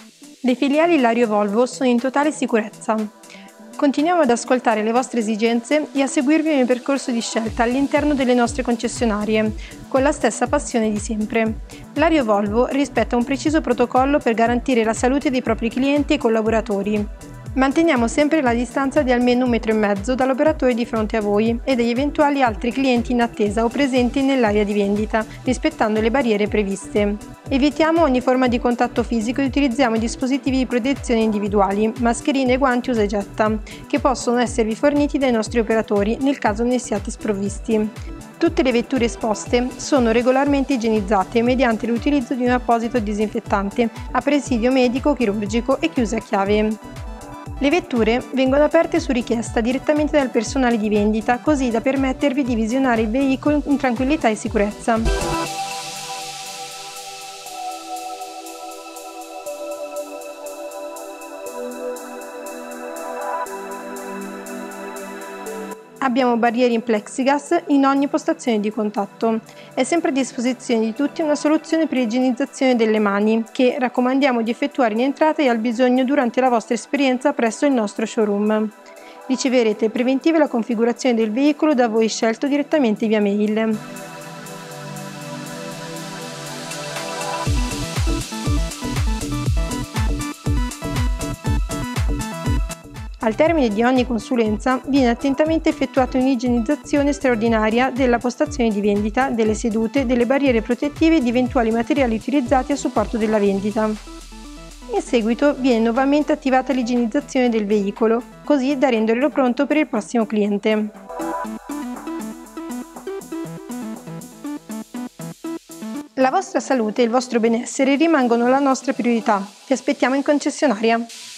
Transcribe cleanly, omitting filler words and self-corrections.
Le filiali Lario Volvo sono in totale sicurezza. Continuiamo ad ascoltare le vostre esigenze e a seguirvi nel percorso di scelta all'interno delle nostre concessionarie, con la stessa passione di sempre. Lario Volvo rispetta un preciso protocollo per garantire la salute dei propri clienti e collaboratori. Manteniamo sempre la distanza di almeno 1,5 metri dall'operatore di fronte a voi e dagli eventuali altri clienti in attesa o presenti nell'area di vendita, rispettando le barriere previste. Evitiamo ogni forma di contatto fisico e utilizziamo dispositivi di protezione individuali, mascherine e guanti usa e getta, che possono esservi forniti dai nostri operatori nel caso ne siate sprovvisti. Tutte le vetture esposte sono regolarmente igienizzate mediante l'utilizzo di un apposito disinfettante a presidio medico-chirurgico e chiuse a chiave. Le vetture vengono aperte su richiesta direttamente dal personale di vendita, così da permettervi di visionare il veicolo in tranquillità e sicurezza. Abbiamo barriere in plexiglass in ogni postazione di contatto. È sempre a disposizione di tutti una soluzione per l'igienizzazione delle mani, che raccomandiamo di effettuare in entrata e al bisogno durante la vostra esperienza presso il nostro showroom. Riceverete preventive la configurazione del veicolo da voi scelto direttamente via mail. Al termine di ogni consulenza viene attentamente effettuata un'igienizzazione straordinaria della postazione di vendita, delle sedute, delle barriere protettive e di eventuali materiali utilizzati a supporto della vendita. In seguito viene nuovamente attivata l'igienizzazione del veicolo, così da renderlo pronto per il prossimo cliente. La vostra salute e il vostro benessere rimangono la nostra priorità. Ti aspettiamo in concessionaria!